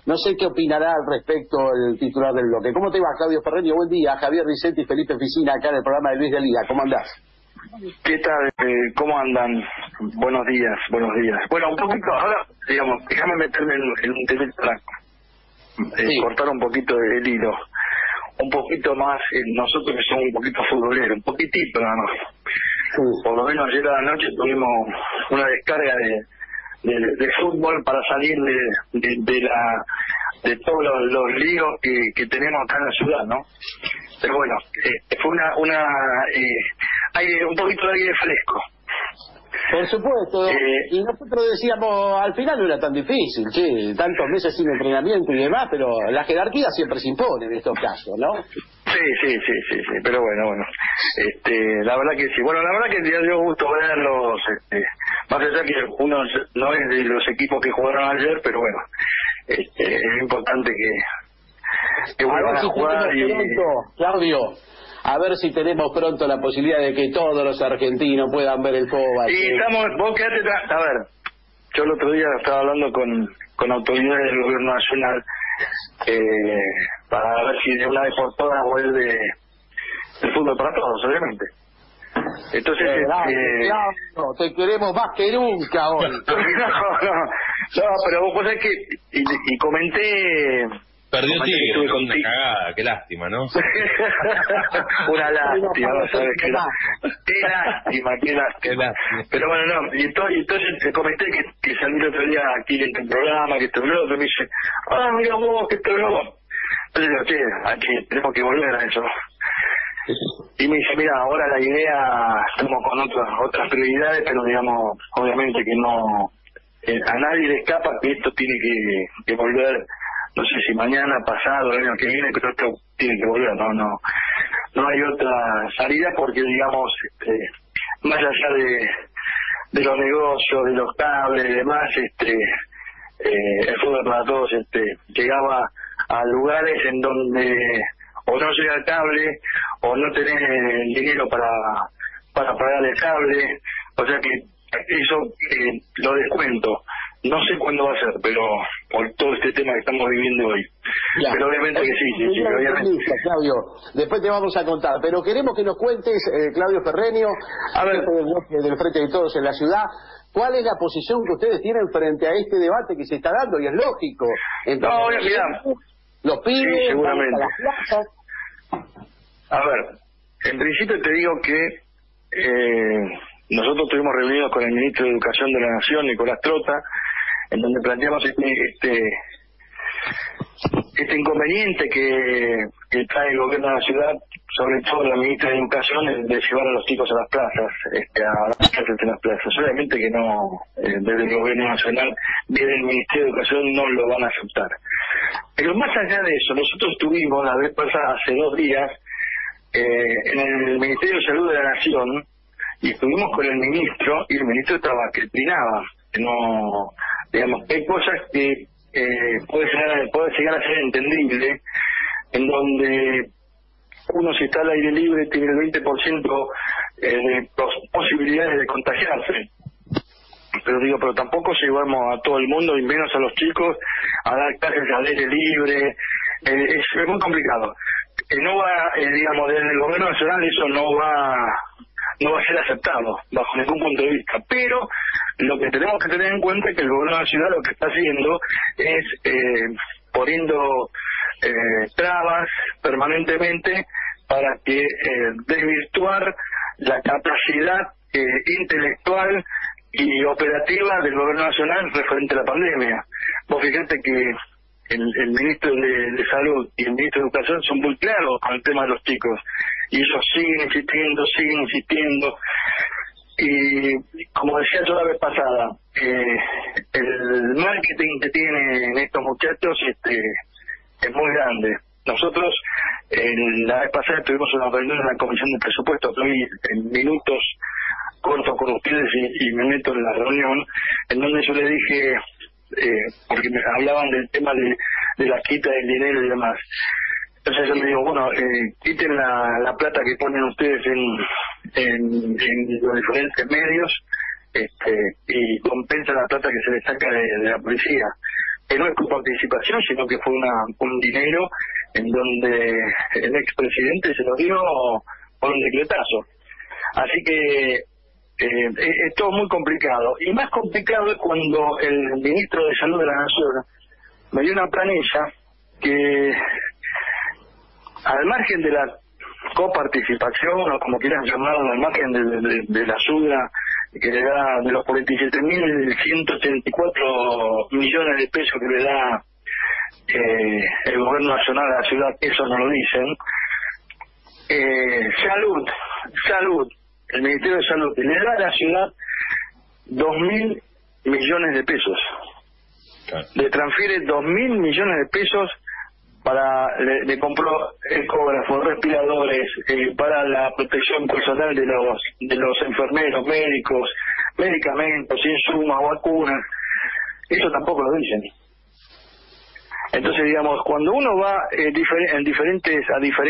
No sé qué opinará al respecto el titular del bloque. ¿Cómo te va, Claudio Ferreño? Buen día. Javier Ricetti y Felipe Oficina acá en el programa de Luis de Liga. ¿Cómo andás? ¿Qué tal? ¿Cómo andan? Buenos días, buenos días. Bueno, un poquito, ahora, digamos, déjame meterme en un tema cortar un poquito el hilo. Un poquito más, nosotros que somos un poquito futboleros, un poquitito nada más. Por lo menos ayer a la noche tuvimos una descarga de fútbol para salir de todos los líos que tenemos acá en la ciudad, ¿no? Pero bueno, fue un poquito de aire fresco. Por supuesto, y nosotros decíamos, al final no era tan difícil, che, tantos meses sin entrenamiento y demás, pero la jerarquía siempre se impone en estos casos, ¿no? Sí, pero bueno, la verdad que sí. Bueno, la verdad que me dio gusto verlos, más allá que uno no es de los equipos que jugaron ayer, pero bueno, es importante que vuelvan a jugar y... Pronto, Claudio, a ver si tenemos pronto la posibilidad de que todos los argentinos puedan ver el fútbol. Y vos quedate, a ver, yo el otro día estaba hablando con autoridades del gobierno nacional para ver si de una vez por todas vuelve el fútbol para todos, obviamente. Entonces, claro, te queremos más que nunca hoy. no, pero vos sabés que, y comenté... Perdió Tigre, una cagada, qué lástima, ¿no? Una lástima, no sabes qué lástima. Pero bueno, no, y entonces te comenté que salí el otro día aquí en tu programa, que esto y lo otro, me dice, mira vos, que esto y lo otro. Entonces digo, che, aquí tenemos que volver a eso. Y me dice, mira, ahora la idea, estamos con otras prioridades, pero digamos, obviamente que no, a nadie le escapa que esto tiene que volver. No sé si mañana, pasado, el año que viene, pero esto tiene que volver, no hay otra salida porque, digamos, más allá de los negocios, de los cables y demás, el fútbol para todos llegaba a lugares en donde o no llega el cable o no tenés el dinero para pagar el cable, o sea que eso lo descuento. No sé cuándo va a ser, pero por todo este tema que estamos viviendo hoy. Ya. Pero obviamente que sí, obviamente. Claudio, después te vamos a contar, pero queremos que nos cuentes, Claudio Ferreño, a ver, del Frente de Todos en la ciudad, ¿cuál es la posición que ustedes tienen frente a este debate que se está dando? Y es lógico. Entonces, mirá, los pibes, sí, seguramente. a las plazas. A ver, en principio te digo que nosotros estuvimos reunidos con el ministro de Educación de la Nación, Nicolás Trota, en donde planteamos este inconveniente que trae el gobierno de la ciudad, sobre todo la ministra de Educación, de llevar a los chicos a las plazas, a las clases en las plazas. Obviamente que no, desde el gobierno nacional, desde el Ministerio de Educación no lo van a aceptar. Pero más allá de eso, nosotros estuvimos la vez pasada, hace 2 días, en el Ministerio de Salud de la Nación, y estuvimos con el ministro, y el ministro estaba que opinaba, que no, digamos, hay cosas que puede llegar a ser entendible, en donde uno, si está al aire libre, tiene el 20% de posibilidades de contagiarse. Pero tampoco llevamos a todo el mundo, y menos a los chicos, a dar clases al aire libre. Es muy complicado. No va, digamos, desde el gobierno nacional eso no va a ser aceptado bajo ningún punto de vista, pero lo que tenemos que tener en cuenta es que el gobierno de la ciudad lo que está haciendo es poniendo trabas permanentemente para que desvirtuar la capacidad intelectual y operativa del gobierno nacional referente a la pandemia. Vos fíjate que el ministro de Salud y el ministro de Educación son muy claros con el tema de los chicos, y ellos siguen insistiendo, y como decía yo la vez pasada, el marketing que tienen estos muchachos es muy grande. Nosotros la vez pasada tuvimos una reunión en la Comisión de Presupuesto, estoy en minutos corto con ustedes y me meto en la reunión, en donde yo le dije, porque me hablaban del tema de la quita del dinero y demás. Entonces yo le digo, bueno, quiten la plata que ponen ustedes en los diferentes medios, y compensa la plata que se les saca de la policía. que no es coparticipación, sino que fue un dinero en donde el expresidente se lo dio por un decretazo. Así que es todo muy complicado. Y más complicado es cuando el ministro de Salud de la Nación me dio una planilla que, al margen de la coparticipación, o como quieran llamarlo, al margen de la ayuda que le da, de los 47.184 millones de pesos que le da el gobierno nacional a la ciudad, eso no lo dicen. Salud, el Ministerio de Salud le da a la ciudad 2.000 millones de pesos. Le transfiere 2.000 millones de pesos le compró ecógrafos, respiradores, para la protección personal de los enfermeros, médicos, medicamentos, insumos, vacunas. Eso tampoco lo dicen. Entonces, digamos, cuando uno va a diferentes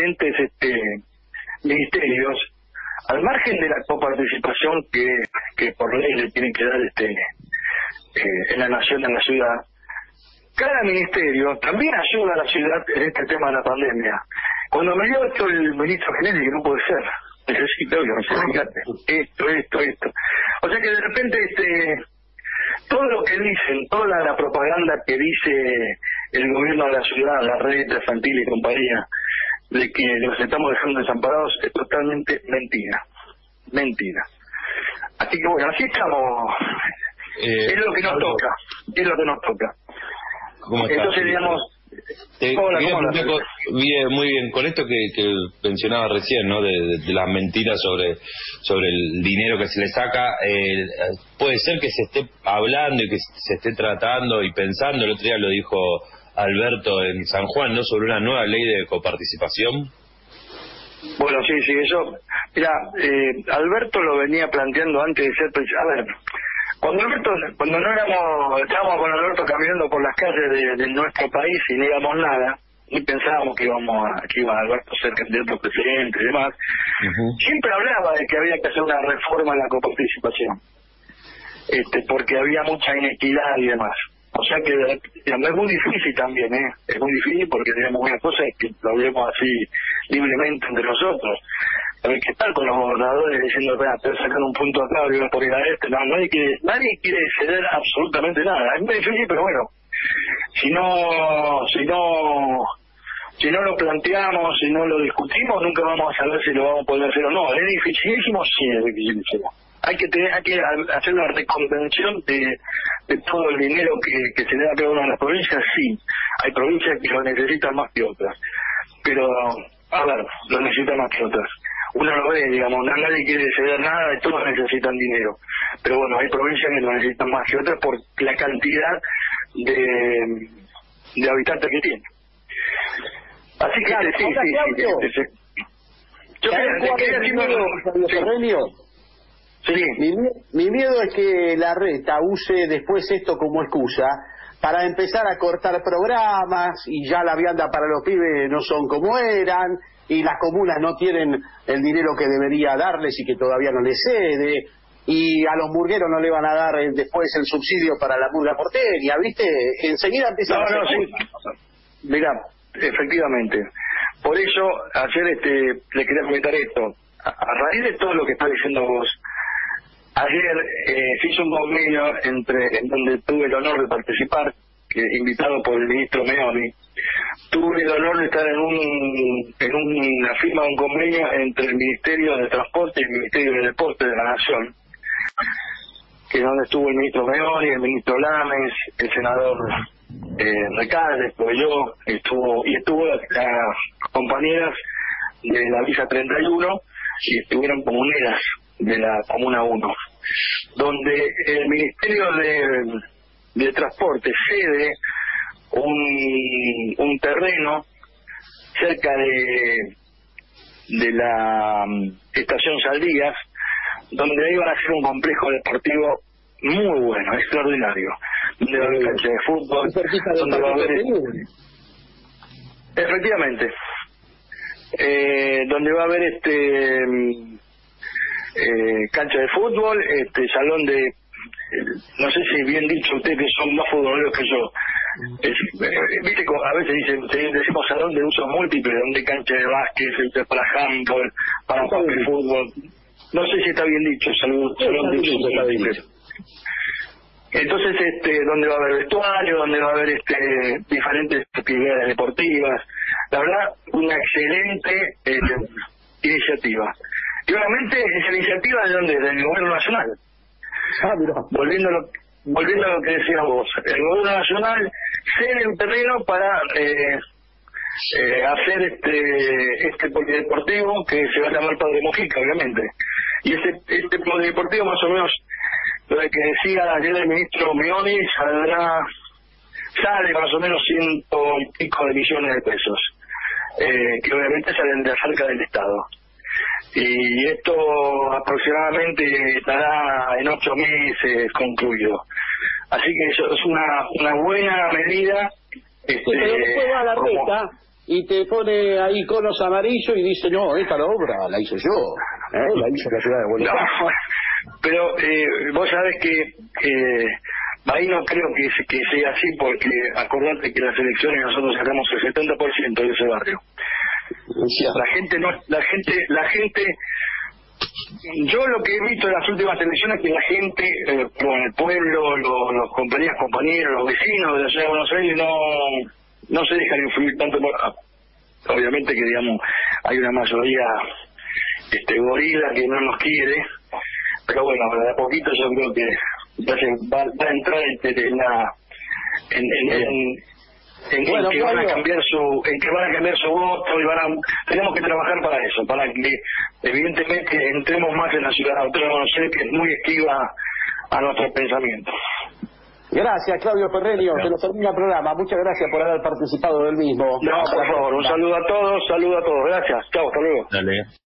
ministerios, al margen de la coparticipación que por ley le tienen que dar en la nación, en la ciudad, cada ministerio también ayuda a la ciudad en este tema de la pandemia. Cuando me dio esto el ministro Genesi, que no puede ser, necesito esto. O sea que de repente todo lo que dicen, toda la propaganda que dice el gobierno de la ciudad, la red infantil y compañía, de que los estamos dejando desamparados, es totalmente mentira. Así que bueno, así estamos. Es lo que nos toca. ¿Cómo estás? Entonces, digamos, muy bien, con esto que mencionaba recién, ¿no? De las mentiras sobre el dinero que se le saca, puede ser que se esté hablando y que se esté tratando y pensando, el otro día lo dijo Alberto en San Juan, ¿no?, sobre una nueva ley de coparticipación. Bueno, sí, eso, mira, Alberto lo venía planteando antes de ser presidente. A ver, cuando no estábamos con Alberto caminando por las calles de nuestro país y no íbamos nada, y pensábamos que iba Alberto a ser candidato a presidente y demás, siempre hablaba de que había que hacer una reforma en la coparticipación, porque había mucha inequidad y demás. O sea que, digamos, es muy difícil también, es muy difícil porque, digamos, una cosa es que lo hablemos así libremente entre nosotros. Hay que estar con los gobernadores diciendo, te voy a sacar un punto acá, voy a poner a no, nadie quiere ceder absolutamente nada. Es muy difícil, pero bueno, si no lo planteamos, si no lo discutimos, nunca vamos a saber si lo vamos a poder hacer o no. ¿Es dificilísimo? Sí, es dificilísimo. Hay que hacer una reconvención de todo el dinero que se le da a cada una de las provincias. Sí, hay provincias que lo necesitan más que otras, pero a ver, lo necesitan más que otras. Uno lo ve, digamos, nadie quiere ceder nada y todos necesitan dinero, pero bueno, hay provincias que lo necesitan más que otras por la cantidad de habitantes que tienen. Así que sí. Yo Sí. Mi miedo es que la reta use después esto como excusa para empezar a cortar programas, y ya la vianda para los pibes no son como eran, y las comunas no tienen el dinero que debería darles y que todavía no les cede, y a los murgueros no le van a dar después el subsidio para la murga porteña, ¿viste? Enseguida empieza a hacer sí. Mirá, efectivamente. Por eso, ayer le quería comentar esto. A raíz de todo lo que estás diciendo vos, ayer se hizo un convenio en donde tuve el honor de participar, invitado por el ministro Meoni. Tuve el honor de estar en una firma de un convenio entre el Ministerio de Transporte y el Ministerio de Deporte de la Nación, que es donde estuvo el ministro Meoni, el ministro Lames, el senador Recalde, estuve yo, estuvo las compañeras de la Villa 31 y estuvieron comuneras de la Comuna 1, donde el Ministerio de Transporte cede un terreno cerca de la estación Saldías, donde iban a hacer un complejo deportivo muy bueno, extraordinario, donde va a haber cancha de fútbol, donde va a haber, efectivamente, donde va a haber cancha de fútbol, salón de, no sé si bien dicho usted que son más futboleros que yo, Viste, a veces decimos salón de uso múltiple, donde cancha de básquet, para handball, para fútbol. No sé si está bien dicho, salón de uso múltiple. Entonces, donde va a haber vestuario, donde va a haber diferentes actividades deportivas. La verdad, una excelente iniciativa. Y obviamente esa iniciativa de donde, del gobierno nacional. Volviendo a lo que decías vos, el gobierno nacional cede un terreno para hacer este polideportivo que se va a llamar Padre Mujica, obviamente. Y este polideportivo, más o menos, lo que decía ayer el ministro Mioni, sale más o menos 100 y pico de millones de pesos, que obviamente salen de cerca del Estado. Y esto aproximadamente estará en 8 meses concluido. Así que eso es una buena medida. Pero después va a la reta y te pone ahí conos amarillos y dice, no, esta la obra la hice yo, la hizo la ciudad de Buenos Aires. No, pero vos sabés que ahí no creo que sea así, porque acordate que las elecciones nosotros sacamos el 70% de ese barrio. La gente, yo lo que he visto en las últimas elecciones es que la gente, el pueblo, los compañeros, los vecinos de la ciudad de Buenos Aires no se dejan influir tanto obviamente que digamos hay una mayoría gorila que no nos quiere, pero bueno, de a poquito yo creo que va a entrar en que van a cambiar su voto y tenemos que trabajar para eso, para que evidentemente entremos más en la ciudad autónoma de Buenos Aires, que es muy esquiva a nuestros pensamientos. Gracias, Claudio Ferrerio, que nos termina el programa. Muchas gracias por haber participado del mismo. No, por favor, un saludo a todos, gracias. Chao, hasta luego. Dale.